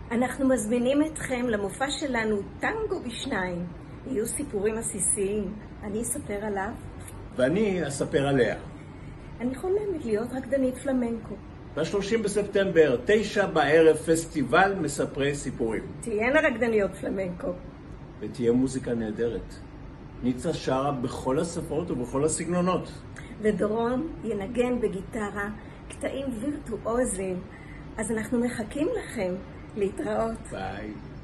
אנחנו מזמינים אתכם למופע שלנו טנגו בשניים. יהיו סיפורים עסיסיים. אני אספר עליו. ואני אספר עליה. אני חולמת להיות רקדנית פלמנקו. ב-30 בספטמבר, 9 בערב, פסטיבל מספרי סיפורים. תהיינה רקדניות פלמנקו. ותהיה מוזיקה נהדרת. ניצה שרה בכל השפות ובכל הסגנונות. ודורון ינגן בגיטרה קטעים וירטואוזיים. אז אנחנו מחכים לכם. להתראות. ביי.